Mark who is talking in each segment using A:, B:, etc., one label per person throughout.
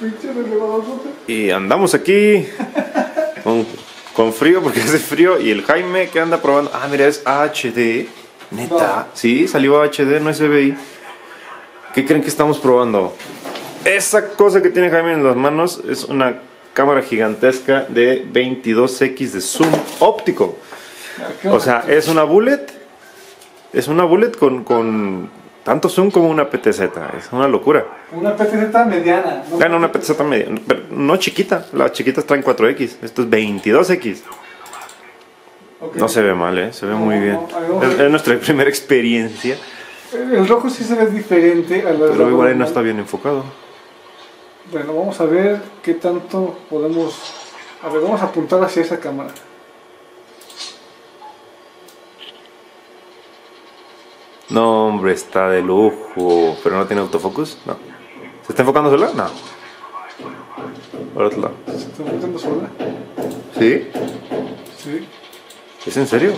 A: Y andamos aquí con frío porque hace frío. Y el Jaime que anda probando. Ah, mira, es HD. Neta. Sí, salió HD, no es SBI. ¿Qué creen que estamos probando? Esa cosa que tiene Jaime en las manos es una cámara gigantesca de 22x de zoom óptico. O sea, es una bullet. Es una bullet con tanto zoom como una PTZ. Es una locura.
B: Una PTZ mediana.
A: No, bueno, una PTZ mediana. Pero no chiquita. Las chiquitas traen 4x. Esto es 22x. Okay. No se ve mal, se ve muy bien. Es nuestra primera experiencia.
B: El rojo sí se ve diferente a la.
A: Pero igual ahí no está bien enfocado.
B: Bueno, vamos a ver qué tanto podemos. A ver, vamos a apuntar hacia esa cámara.
A: No, hombre, está de lujo. Pero no tiene autofocus. No. ¿Se está enfocando sola? No. Por otro lado.
B: ¿Se está enfocando sola?
A: ¿Sí?
B: Sí.
A: ¿Es en serio?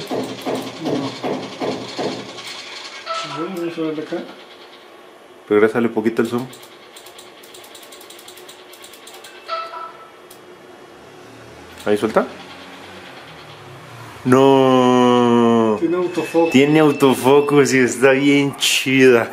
B: No. A ver, vamos a ver de acá.
A: Regrésale un poquito el zoom. Ahí suelta. No.
B: Tiene autofocus.
A: Tiene autofocus y está bien chida.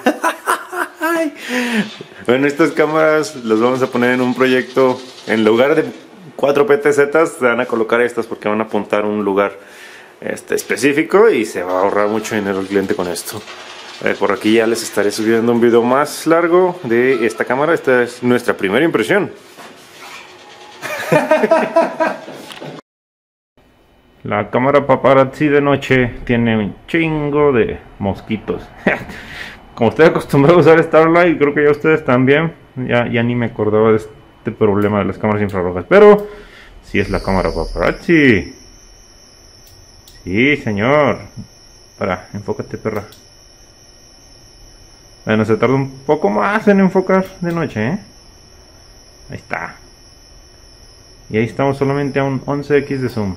A: Bueno, estas cámaras las vamos a poner en un proyecto. En lugar de 4 PTZ, se van a colocar estas porque van a apuntar a un lugar específico y se va a ahorrar mucho dinero el cliente con esto. Por aquí ya les estaré subiendo un video más largo de esta cámara. Esta es nuestra primera impresión. La cámara paparazzi de noche tiene un chingo de mosquitos. Como estoy acostumbrado a usar Starlight, creo que ya ustedes también. Ya ni me acordaba de este problema de las cámaras infrarrojas. Pero sí es la cámara paparazzi. Sí, señor. Para, enfócate, perra. Bueno, se tarda un poco más en enfocar de noche, ¿eh? Ahí está. Y ahí estamos solamente a un 11x de zoom.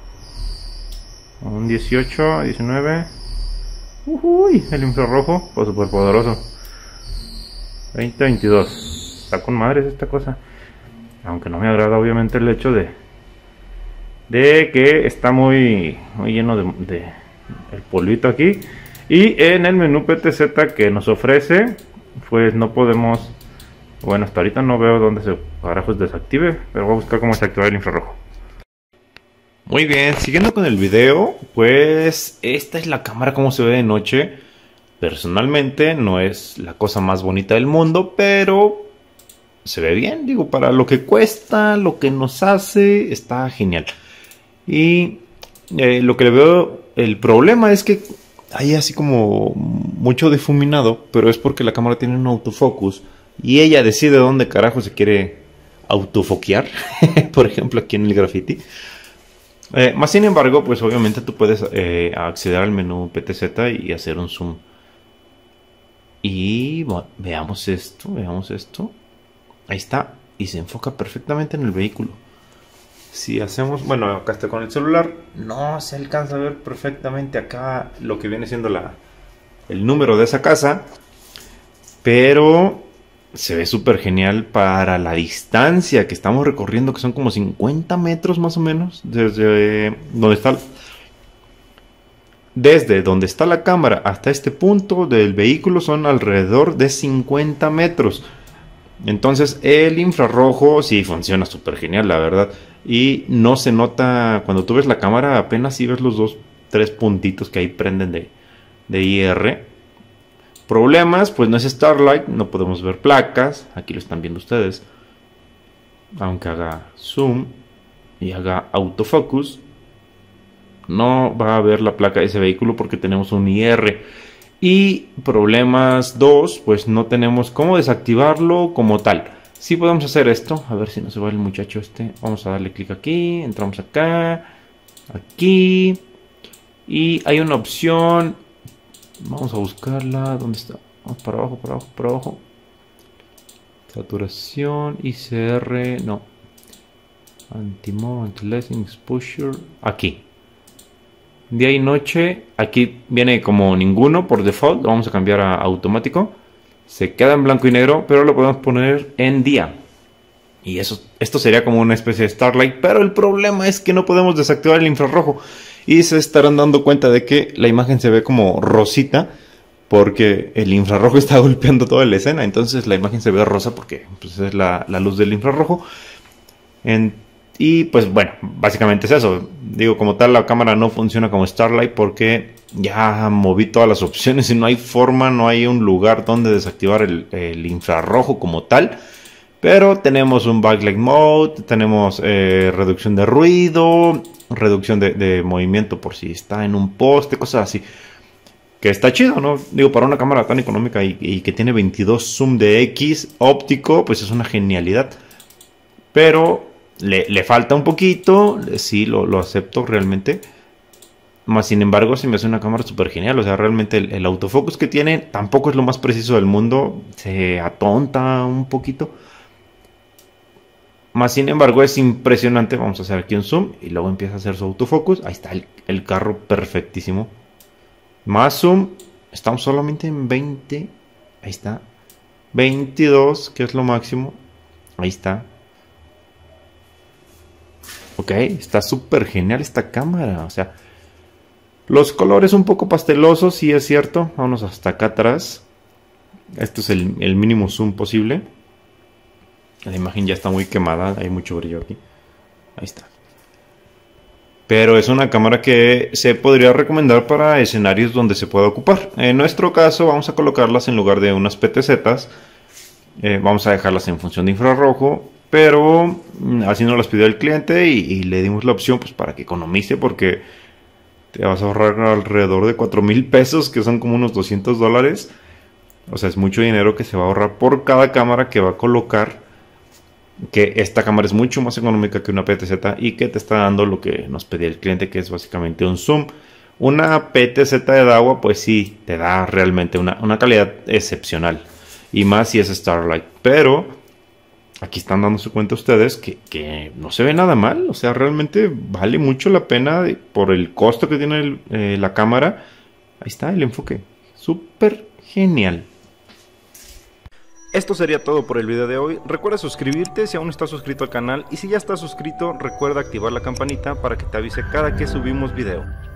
A: A un 18, 19. Uy, el infrarrojo, pues súper poderoso. 20, 22. Está con madres esta cosa. Aunque no me agrada obviamente el hecho de que está muy lleno de el polvito aquí. Y en el menú PTZ que nos ofrece, pues no podemos. Bueno, hasta ahorita no veo dónde se carajos desactive, pero voy a buscar cómo desactivar el infrarrojo. Muy bien, siguiendo con el video, pues esta es la cámara como se ve de noche. Personalmente no es la cosa más bonita del mundo, pero se ve bien, digo, para lo que cuesta, lo que nos hace, está genial. Y lo que le veo, el problema es que hay así como mucho difuminado, pero es porque la cámara tiene un autofocus y ella decide dónde carajo se quiere autofoquear, por ejemplo aquí en el graffiti. Más sin embargo, pues obviamente tú puedes acceder al menú PTZ y hacer un zoom. Y bueno, veamos esto. Ahí está, y se enfoca perfectamente en el vehículo. Si hacemos, bueno, acá está con el celular, no se alcanza a ver perfectamente acá lo que viene siendo el número de esa casa, pero se ve súper genial para la distancia que estamos recorriendo, que son como 50 metros más o menos, desde donde está la cámara hasta este punto del vehículo son alrededor de 50 metros. Entonces el infrarrojo sí funciona súper genial, la verdad. Y no se nota, cuando tú ves la cámara apenas si ves los 3 puntitos que ahí prenden de IR. Problemas, pues no es Starlight, no podemos ver placas, aquí lo están viendo ustedes. Aunque haga zoom y haga autofocus, no va a ver la placa de ese vehículo porque tenemos un IR. Y problemas 2, pues no tenemos cómo desactivarlo como tal. Sí podemos hacer esto, a ver si no se va el muchacho este. Vamos a darle clic aquí, entramos acá, aquí. Y hay una opción, vamos a buscarla, ¿dónde está? Vamos para abajo, para abajo, para abajo. Saturación, ICR, no. Anti-mode, anti-aliasing, exposure, aquí. Día y noche, aquí viene como ninguno por default, lo vamos a cambiar a automático. Se queda en blanco y negro, pero lo podemos poner en día. Y esto sería como una especie de Starlight, pero el problema es que no podemos desactivar el infrarrojo. Y se estarán dando cuenta de que la imagen se ve como rosita, porque el infrarrojo está golpeando toda la escena. Entonces la imagen se ve rosa porque pues, es la luz del infrarrojo. Y pues bueno, básicamente es eso. Digo, como tal, la cámara no funciona como Starlight porque ya moví todas las opciones y no hay forma, no hay un lugar donde desactivar el infrarrojo como tal. Pero tenemos un backlight mode, tenemos reducción de ruido, reducción de movimiento por si está en un poste, cosas así. Que está chido, ¿no? Digo, para una cámara tan económica y que tiene 22 zoom de X óptico, pues es una genialidad. Pero le falta un poquito, sí, lo acepto realmente. Más sin embargo, se me hace una cámara súper genial. O sea, realmente el autofocus que tiene tampoco es lo más preciso del mundo. Se atonta un poquito. Más sin embargo es impresionante. Vamos a hacer aquí un zoom y luego empieza a hacer su autofocus. Ahí está el carro perfectísimo. Más zoom. Estamos solamente en 20. Ahí está. 22, que es lo máximo. Ahí está. Ok, está súper genial esta cámara. O sea, los colores un poco pastelosos, sí es cierto. Vámonos hasta acá atrás. Esto es el mínimo zoom posible. La imagen ya está muy quemada, hay mucho brillo aquí. Ahí está. Pero es una cámara que se podría recomendar para escenarios donde se pueda ocupar. En nuestro caso vamos a colocarlas en lugar de unas PTZs. Vamos a dejarlas en función de infrarrojo. Pero así nos las pidió el cliente y le dimos la opción pues, para que economice. Porque te vas a ahorrar alrededor de 4,000 pesos, que son como unos $200. O sea, es mucho dinero que se va a ahorrar por cada cámara que va a colocar. Que esta cámara es mucho más económica que una PTZ y que te está dando lo que nos pedía el cliente, que es básicamente un zoom. Una PTZ de Dahua pues sí te da realmente una calidad excepcional, y más si es Starlight. Pero aquí están dándose cuenta ustedes que no se ve nada mal. O sea, realmente vale mucho la pena por el costo que tiene la cámara. Ahí está el enfoque, súper genial. Esto sería todo por el video de hoy. Recuerda suscribirte si aún no estás suscrito al canal, y si ya estás suscrito, recuerda activar la campanita para que te avise cada que subimos video.